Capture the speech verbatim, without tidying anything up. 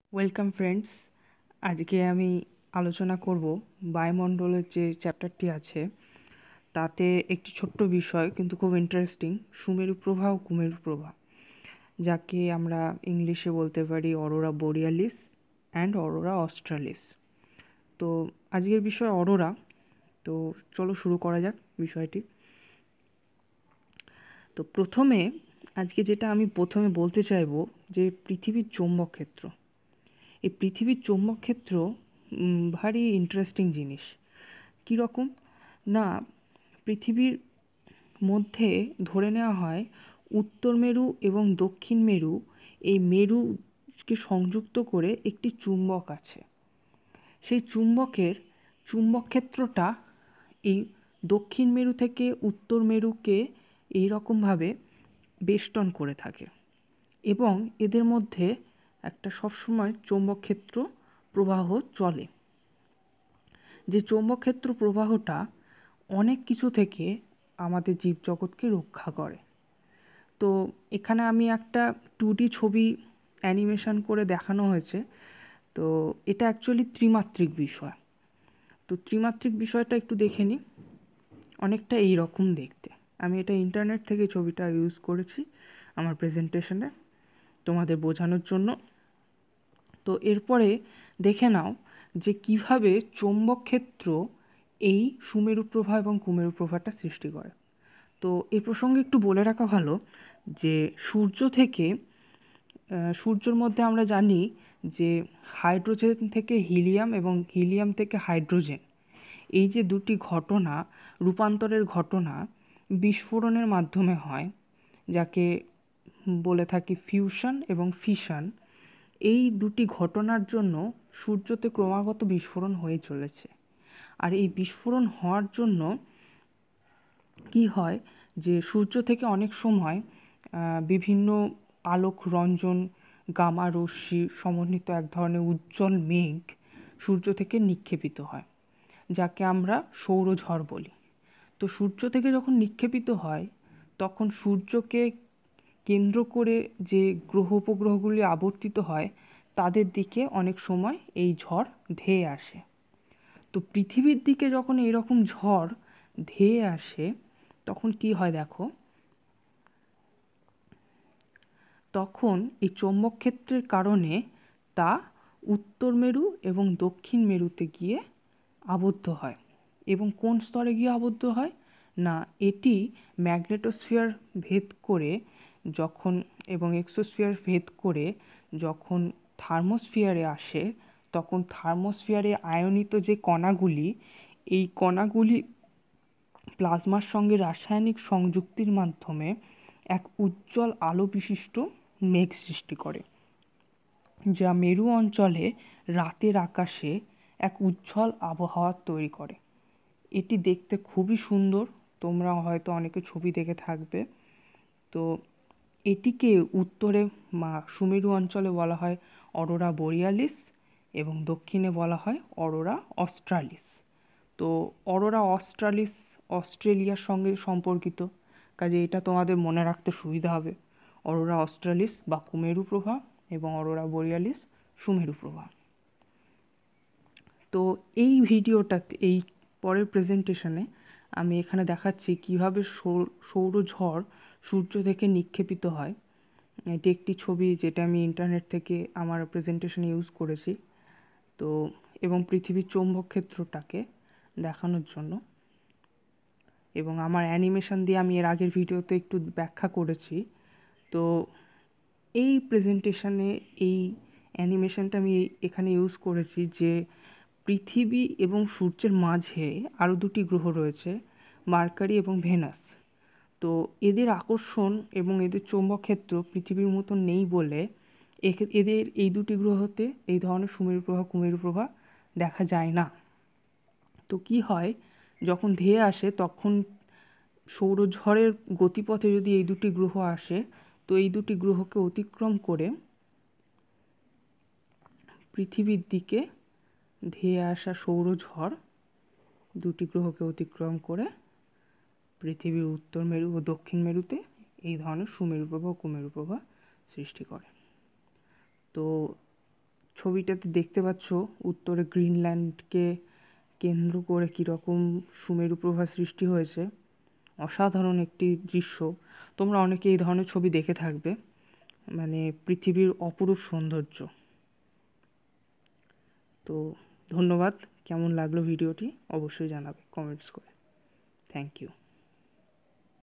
Welcome friends. আজকে আমি আলোচনা করব বায়ুমণ্ডলের যে চ্যাপ্টারটি আছে তাতে একটি ছোট্ট বিষয় কিন্তু খুব ইন্টারেস্টিং, সুমেরু প্রভা ও কুমেরু প্রভা, যাকে আমরা ইংলিশে বলতে পারি aurora borealis and aurora australis. তো আজকের বিষয় অরোরা। তো চলো শুরু করা যাক বিষয়টি। তো প্রথমে আজকে যেটা আমি প্রথমে বলতে চাইবো যে পৃথিবীর চৌম্বক ক্ষেত্র। এই পৃথিবীর চৌম্বক ক্ষেত্র উম, ভারী ইন্টারেস্টিং জিনিস। কীরকম না, পৃথিবীর মধ্যে ধরে নেওয়া হয় উত্তর মেরু এবং দক্ষিণ মেরু, এই মেরুকে সংযুক্ত করে একটি চুম্বক আছে। সেই চুম্বকের চুম্বক ক্ষেত্রটা এই দক্ষিণ মেরু থেকে উত্তর মেরুকে এই রকমভাবে বেষ্টন করে থাকে এবং এদের মধ্যে একটা সবসময় চৌম্বক ক্ষেত্র প্রবাহ চলে। যে চৌম্বক ক্ষেত্র প্রবাহটা অনেক কিছু থেকে আমাদের জীবজগৎকে রক্ষা করে। তো এখানে আমি একটা টু ডি ছবি অ্যানিমেশন করে দেখানো হয়েছে। তো এটা অ্যাকচুয়ালি ত্রিমাত্রিক বিষয়। তো ত্রিমাত্রিক বিষয়টা একটু দেখে নিই। অনেকটা এই রকম দেখতে। আমি এটা ইন্টারনেট থেকে ছবিটা ইউজ করেছি আমার প্রেজেন্টেশনে তোমাদের বোঝানোর জন্য। তো এরপরে দেখে নাও যে কিভাবে চৌম্বক ক্ষেত্র এই সুমেরু প্রভা এবং কুমেরু প্রভাটা সৃষ্টি করে। তো এই প্রসঙ্গে একটু বলে রাখা ভালো যে সূর্য থেকে সূর্যের মধ্যে আমরা জানি যে হাইড্রোজেন থেকে হিলিয়াম এবং হিলিয়াম থেকে হাইড্রোজেন, এই যে দুটি ঘটনা, রূপান্তরের ঘটনা বিস্ফোরণের মাধ্যমে হয়, যাকে বলে থাকি ফিউশন এবং ফিশন। এই দুটি ঘটনার জন্য সূর্যতে ক্রমাগত বিস্ফোরণ হয়ে চলেছে। আর এই বিস্ফোরণ হওয়ার জন্য কি হয় যে সূর্য থেকে অনেক সময় বিভিন্ন আলোক রঞ্জন গামা রশ্মি সমন্বিত এক ধরনের উজ্জ্বল মেঘ সূর্য থেকে নিক্ষেপিত হয়, যাকে আমরা সৌরঝড় বলি। তো সূর্য থেকে যখন নিক্ষেপিত হয় তখন সূর্যকে কেন্দ্র করে যে গ্রহ উপগ্রহগুলি আবর্তিত হয় তাদের দিকে অনেক সময় এই ঝড় ধেয়ে আসে। তো পৃথিবীর দিকে যখন এইরকম ঝড় ধেয়ে আসে তখন কি হয় দেখো, তখন এই চৌম্বক ক্ষেত্রের কারণে তা উত্তর মেরু এবং দক্ষিণ মেরুতে গিয়ে আবদ্ধ হয়। এবং কোন স্তরে গিয়ে আবদ্ধ হয় না, এটি ম্যাগনেটোস্ফিয়ার ভেদ করে যখন এবং এক্সোস্ফিয়ার ভেদ করে যখন থার্মোস্ফিয়ারে আসে তখন থার্মোস্ফিয়ারে আয়নিত যে কণাগুলি, এই কণাগুলি প্লাজমার সঙ্গে রাসায়নিক সংযুক্তির মাধ্যমে এক উজ্জ্বল আলো বিশিষ্ট মেঘ সৃষ্টি করে, যা মেরু অঞ্চলে রাতের আকাশে এক উজ্জ্বল আবহাওয়া তৈরি করে। এটি দেখতে খুবই সুন্দর, তোমরা হয়তো অনেকে ছবি দেখে থাকবে। তো এটিকে উত্তরে সুমেরু অঞ্চলে বলা হয় অরোরা বোরিয়ালিস এবং দক্ষিণে বলা হয় অরোরা অস্ট্রালিস। তো অরোরা অস্ট্রালিস অস্ট্রেলিয়ার সঙ্গে সম্পর্কিত, কাজে এটা তোমাদের মনে রাখতে সুবিধা হবে। অরোরা অস্ট্রালিস বা কুমেরু প্রভা এবং অরোরা বোরিয়ালিস সুমেরু প্রভা। তো এই ভিডিওটাতে, এই পরের প্রেজেন্টেশনে আমি এখানে দেখাচ্ছি কিভাবে সৌরঝড় সূর্য থেকে নিক্ষেপিত হয়। এটি একটি ছবি যেটা আমি ইন্টারনেট থেকে আমার প্রেজেন্টেশনে ইউজ করেছি। তো এবং পৃথিবীর চৌম্বক ক্ষেত্রটাকে দেখানোর জন্য, এবং আমার অ্যানিমেশন দিয়ে আমি এর আগের ভিডিওতে একটু ব্যাখ্যা করেছি। তো এই প্রেজেন্টেশনে এই অ্যানিমেশনটা আমি এখানে ইউজ করেছি যে পৃথিবী এবং সূর্যের মাঝে আরও দুটি গ্রহ রয়েছে, মার্কারি এবং ভেনাস। তো এদের আকর্ষণ এবং এদের চৌম্বক ক্ষেত্র পৃথিবীর মতো নেই বলে এদের এই দুটি গ্রহতে এই ধরনের সুমেরু প্রভা কুমেরু প্রভা দেখা যায় না। তো কি হয়, যখন ধেয়ে আসে তখন সৌরঝড়ের গতিপথে যদি এই দুটি গ্রহ আসে তো এই দুটি গ্রহকে অতিক্রম করে পৃথিবীর দিকে ধেয়ে আসা সৌরঝড় দুটি গ্রহকে অতিক্রম করে পৃথিবীর উত্তর মেরু ও দক্ষিণ মেরুতে এই ধরনের সুমেরু প্রভা ও কুমেরু প্রভা সৃষ্টি করে। তো ছবিটাতে দেখতে পাচ্ছ উত্তরে গ্রিনল্যান্ডকে কেন্দ্র করে কীরকম সুমেরু প্রভা সৃষ্টি হয়েছে। অসাধারণ একটি দৃশ্য। তোমরা অনেকে এই ধরনের ছবি দেখে থাকবে, মানে পৃথিবীর অপরূপ সৌন্দর্য। তো ধন্যবাদ। কেমন লাগলো ভিডিওটি অবশ্যই জানাবে কমেন্টস করে। Thank you.